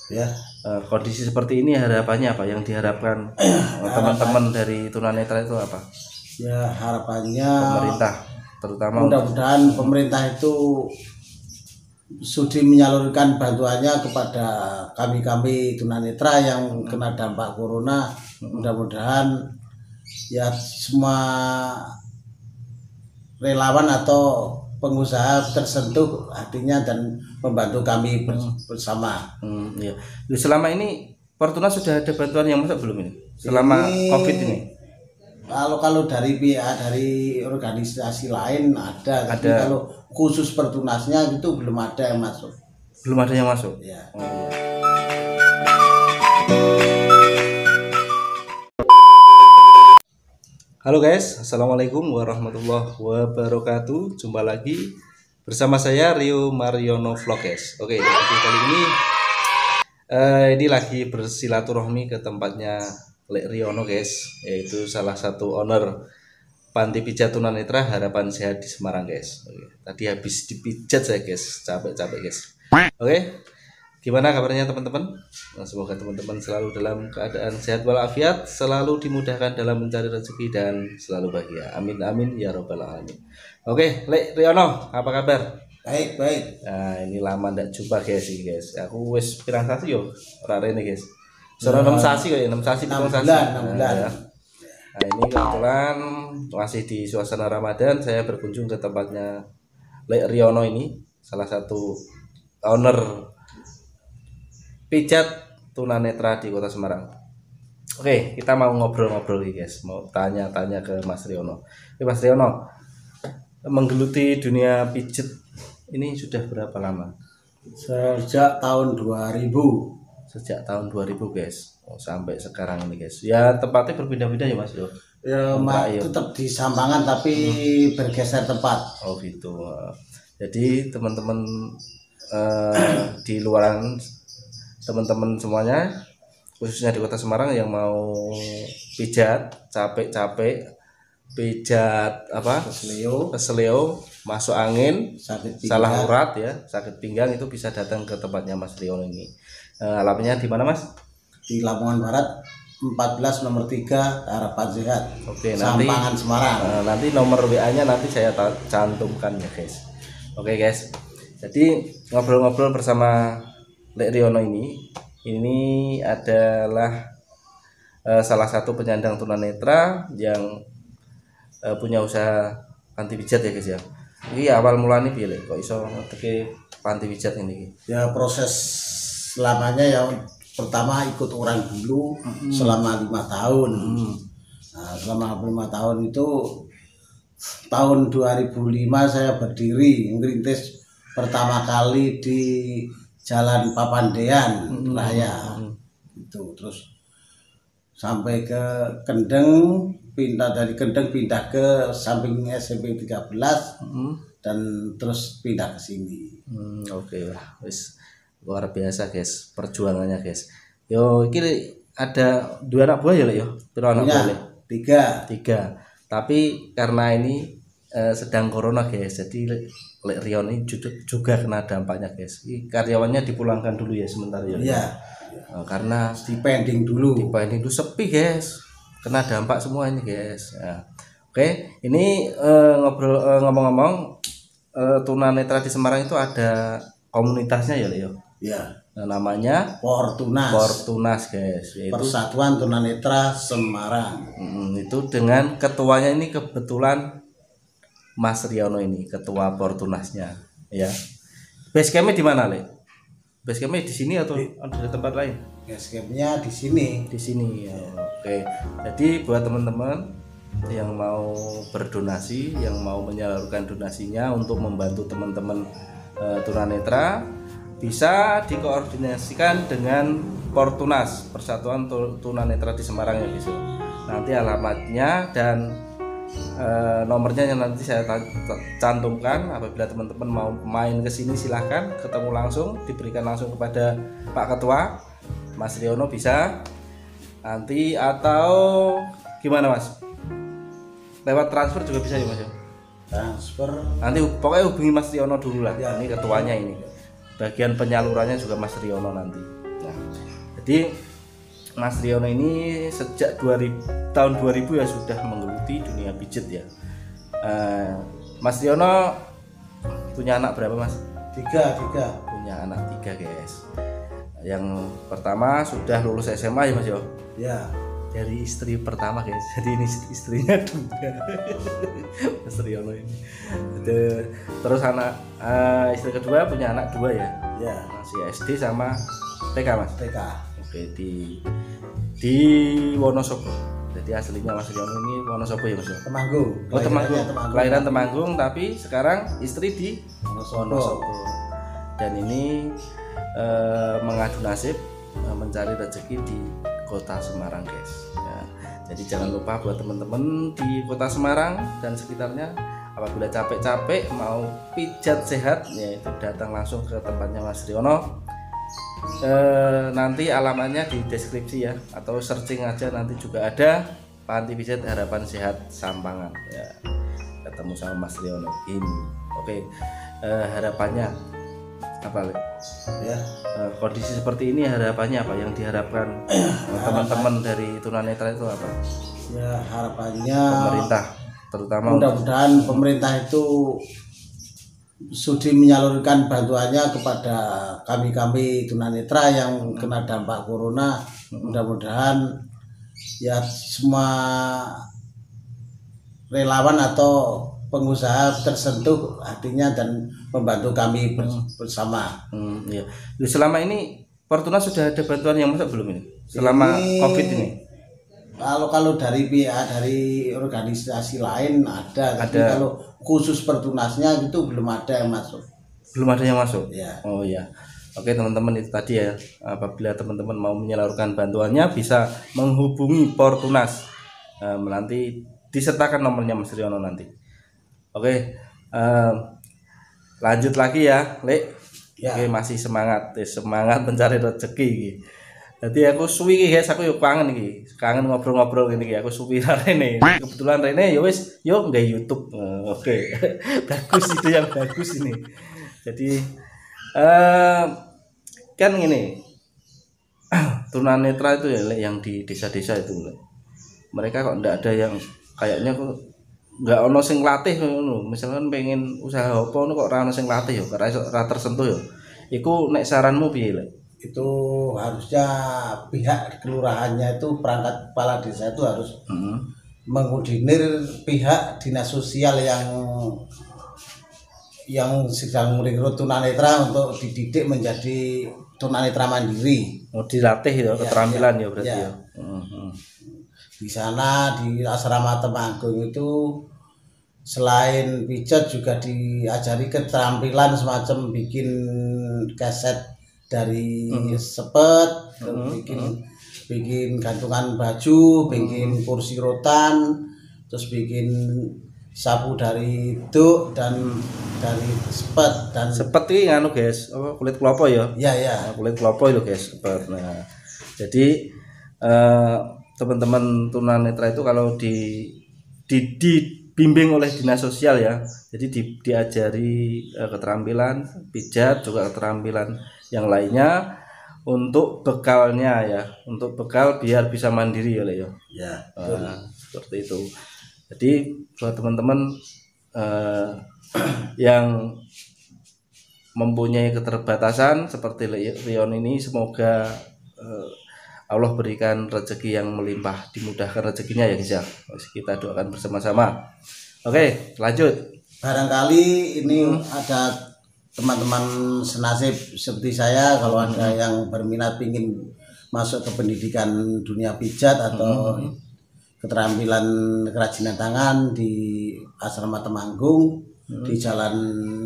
Ya. Kondisi seperti ini harapannya apa yang diharapkan teman-teman dari tunanetra itu apa? Ya harapannya Pemerintah terutama mudah-mudahan pemerintah itu sudi menyalurkan bantuannya kepada kami tunanetra yang kena dampak corona. Mudah-mudahan ya semua relawan atau pengusaha tersentuh hatinya dan membantu kami bersama. Iya. Selama ini Fortuna sudah ada bantuan yang masuk belum ini? Selama COVID ini? Kalau dari pihak dari organisasi lain ada. Tapi kalau khusus Pertunasnya itu belum ada yang masuk. Belum ada yang masuk. Ya. Halo guys, assalamualaikum warahmatullahi wabarakatuh. Jumpa lagi bersama saya Rio Mariono Vlogs. Oke, jadi kali ini lagi bersilaturahmi ke tempatnya Lek Riono guys, yaitu salah satu owner panti pijat tunanetra Harapan Sehat di Semarang guys. Oke, tadi habis dipijat saya guys, capek-capek guys. Oke, gimana kabarnya teman-teman? Semoga teman-teman selalu dalam keadaan sehat walafiat, selalu dimudahkan dalam mencari rezeki dan selalu bahagia. Amin amin ya robbal alamin. Oke, Lek Riono, apa kabar? Baik. Nah, ini lama ndak jumpa guys. Aku wis pirang sasi yo ora rene guys. Sono 6 sasi kok ya, 6 sasi 7 sasi. 6 bulan. Ya. Nah, ini kebetulan masih di suasana Ramadan, saya berkunjung ke tempatnya Lek Riono ini, salah satu owner pijat tunanetra di Kota Semarang. Oke, kita mau ngobrol-ngobrol nih guys, mau tanya-tanya ke Mas Riono. Mas Riono, menggeluti dunia pijat ini sudah berapa lama? Sejak tahun 2000. Sejak tahun 2000 guys, sampai sekarang ini guys. Ya tempatnya berpindah-pindah ya Mas yo. Ya, tetap di Sampangan tapi bergeser tempat. Oh gitu. Jadi teman-teman di luaran, teman-teman semuanya, khususnya di Kota Semarang yang mau pijat, capek-capek, pijat apa? Keseleo, masuk angin, salah urat ya, sakit pinggang, itu bisa datang ke tempatnya Mas Riono ini. Alamatnya di mana Mas? Di Lamongan Barat 14 nomor 3 Harapan Sehat. Oke, Sampangan nanti Semarang. Nanti nomor WA-nya nanti saya cantumkan ya guys. Oke guys. Jadi ngobrol-ngobrol bersama Lek Riono ini adalah salah satu penyandang tunanetra yang punya usaha panti pijat ya guys ya. Ini awal mulanya piye Lek kok iso ngedeke panti pijat ini? Ya proses selamanya yang pertama ikut orang dulu selama 5 tahun. Nah, selama 5 tahun itu tahun 2005 saya berdiri ngerintis pertama kali di Jalan Papandean Raya. Itu terus sampai ke Kendeng, dari Kendeng pindah ke samping SMP 13 dan terus pindah ke sini. Oke lah, wis luar biasa guys perjuangannya guys. Yo iki ada 2 anak buah ya Lek yo. Piro anak buah Lek? 3. Tapi karena ini sedang corona guys, jadi Lek Riono ini juga kena dampaknya guys. Karyawannya dipulangkan dulu ya sementara ya. Iya. Karena dipending dulu sepi guys. Kena dampak semua ini guys. Nah, oke, ini ngomong-ngomong tunanetra di Semarang itu ada komunitasnya ya Lek yo. Ya. Nah, namanya Fortunas guys, yaitu Persatuan Tunanetra Semarang. Itu dengan ketuanya ini kebetulan Mas Riono ini ketua Fortunasnya ya. Base campnya di mana Le? Base campnya di sini atau ada tempat lain? Base campnya di sini. Di sini ya. Oke. Jadi buat teman-teman yang mau berdonasi, yang mau menyalurkan donasinya untuk membantu teman-teman tunanetra, bisa dikoordinasikan dengan Fortunas, Persatuan Tunanetra di Semarang ya guys. Nanti alamatnya dan nomornya yang nanti saya cantumkan. Apabila teman-teman mau main ke sini silahkan ketemu langsung, diberikan langsung kepada Pak Ketua Mas Riono bisa nanti, atau gimana Mas? Lewat transfer juga bisa ya Mas? Transfer. Nanti pokoknya hubungi Mas Riono dulu lah. Ya. Ini ketuanya ini. Bagian penyalurannya juga Mas Riono nanti. Nah, jadi Mas Riono ini sejak tahun 2000 ya sudah menggeluti dunia pijat ya. Mas Riono punya anak berapa Mas? Tiga. Punya anak 3 guys. Yang pertama sudah lulus SMA ya Mas yo? Ya. Dari istri pertama guys, jadi ini istrinya 2 Mas Riono ini. Terus anak istri kedua punya anak 2 ya? Ya. Masih SD sama TK Mas? TK. Oke, di Wonosobo. Jadi aslinya Mas Riono ini Wonosobo ya Mas? Temanggung. Oh Temanggung. Kelahiran Temanggung tapi sekarang istri di Wonosobo. Dan ini mengadu nasib mencari rezeki di Kota Semarang guys ya. Jadi jangan lupa buat teman-teman di Kota Semarang dan sekitarnya, apabila capek-capek mau pijat sehat yaitu datang langsung ke tempatnya Mas Riono. Nanti alamatnya di deskripsi ya, atau searching aja, nanti juga ada Panti Pijat Harapan Sehat Sampangan ya. Ketemu sama Mas Riono ini. Oke, harapannya apa ya? Kondisi seperti ini harapannya apa yang diharapkan teman-teman dari tunanetra itu apa? Ya harapannya pemerintah terutama mudah-mudahan pemerintah itu sudi menyalurkan bantuannya kepada kami tunanetra yang kena dampak corona. Mudah-mudahan ya semua relawan atau pengusaha tersentuh hatinya dan membantu kami bersama. Iya. Selama ini Fortuna sudah ada bantuan yang masuk belum ini? Selama COVID ini? Kalau dari pihak dari organisasi lain ada. Tapi kalau khusus Fortunasnya itu belum ada yang masuk. Belum ada yang masuk? Ya. Oh iya. Oke teman-teman, itu tadi ya. Apabila teman-teman mau menyalurkan bantuannya bisa menghubungi Fortunas. Nanti disertakan nomornya Mas Riono nanti. Oke, lanjut lagi ya, Lek. Ya. Oke, masih semangat mencari rezeki. Jadi aku suwi guys, aku yuk kangen ngobrol-ngobrol gini. Aku suwi Rene. Kebetulan Rene yo wis yo nggak YouTube. Oke. Bagus, itu yang bagus ini. Jadi kan gini, tunanetra itu ya Lek, yang di desa-desa itu Lek. Mereka kok enggak ada yang kayaknya kok nggak ono sing latih ngono. Misalkan pengen usaha apa ngono kok ora ono sing latih yo, ora tersentuh yo. Iku nek saranmu piye, Lek? Itu harusnya pihak kelurahannya itu perangkat kepala desa itu harus mengkoordinir pihak dinas sosial yang sedang merekrut tunanetra untuk dididik menjadi tunanetra mandiri. Oh, dilatih ya, keterampilan ya berarti ya. Di sana di asrama Temanggung itu selain pijat juga diajari keterampilan semacam bikin keset dari sepet, bikin gantungan baju, bikin kursi rotan, terus bikin sapu dari duk dan dari sepet ini nganu guys, kulit kelapa ya. Iya. Kulit kelapa itu guys, sepet. Nah, jadi teman-teman tunanetra itu kalau dibimbing oleh dinas sosial ya, jadi diajari keterampilan pijat, juga keterampilan yang lainnya untuk bekalnya ya, untuk bekal biar bisa mandiri ya ya. Seperti itu. Jadi buat teman-teman yang mempunyai keterbatasan seperti Rion ini, semoga Allah berikan rezeki yang melimpah, dimudahkan rezekinya ya guys ya. Kita doakan bersama-sama. Oke, lanjut. Barangkali ini ada teman-teman senasib seperti saya, kalau ada yang berminat ingin masuk ke pendidikan dunia pijat atau keterampilan kerajinan tangan di asrama Temanggung di Jalan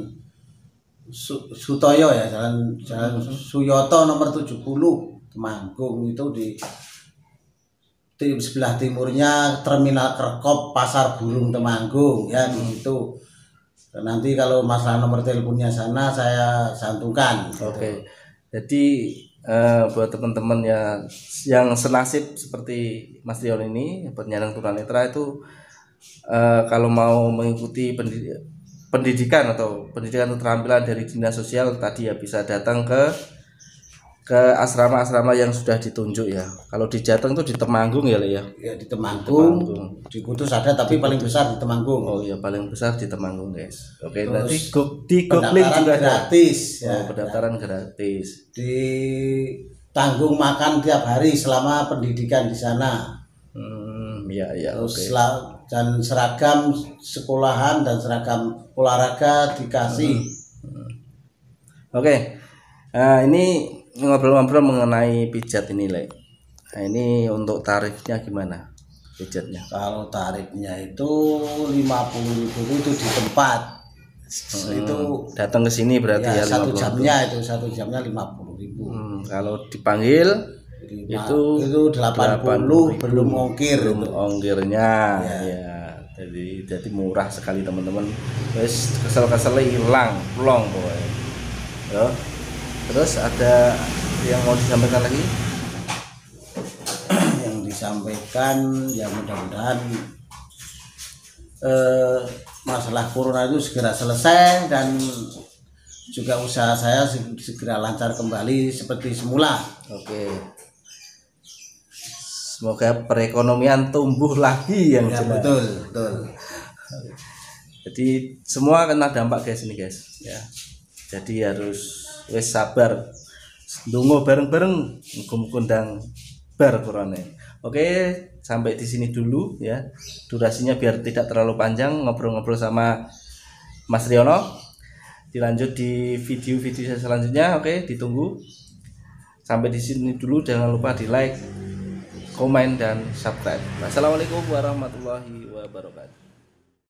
Sutoyo ya, Jalan Suyoto nomor 70 Temanggung, itu di sebelah timurnya Terminal Kerkop Pasar Burung Temanggung ya, di situ. Nanti kalau masalah nomor teleponnya sana saya santukan. Oke. Jadi buat teman-teman ya yang senasib seperti Mas Rion ini, penyandang tunanetra itu kalau mau mengikuti pendidikan atau pendidikan keterampilan dari dinas sosial tadi ya, bisa datang ke ke asrama-asrama yang sudah ditunjuk ya. Kalau di Jateng tuh di Temanggung ya, Le ya. Ya di Temanggung, di Kudus ada tapi paling besar di Temanggung. Oh iya, paling besar di Temanggung, guys. Oke, Terus nanti di Googling pendaftaran juga ada. gratis ya. Oh, pendaftaran gratis. Ditanggung makan tiap hari selama pendidikan di sana. Ya ya, Terus oke. dan seragam sekolahan dan seragam olahraga dikasih. Oke. Nah, ini ngobrol-ngobrol mengenai pijat ini, Le. Nah, ini untuk tarifnya gimana pijatnya? Kalau tarifnya itu 50.000 itu di tempat. Itu Datang ke sini berarti ya, ya 50.000. satu jamnya 50.000. Kalau dipanggil itu 80 belum ongkir. belum ongkirnya ya. Jadi murah sekali teman-teman. Wes kesel-kesel hilang plong pokoknya. Yo. Terus ada yang mau disampaikan lagi? Yang disampaikan ya mudah-mudahan masalah corona itu segera selesai dan juga usaha saya segera lancar kembali seperti semula. Oke. Semoga perekonomian tumbuh lagi yang Ya, jelas. betul. Jadi semua kena dampak guys ini guys ya. Jadi harus wes sabar. Ndonga bareng-bareng muga-muga bar corona. Oke, sampai di sini dulu ya. Durasinya biar tidak terlalu panjang ngobrol-ngobrol sama Mas Riono. Dilanjut di video-video saya selanjutnya. Oke, ditunggu. Sampai di sini dulu, jangan lupa di like, komen dan subscribe. Wassalamualaikum warahmatullahi wabarakatuh.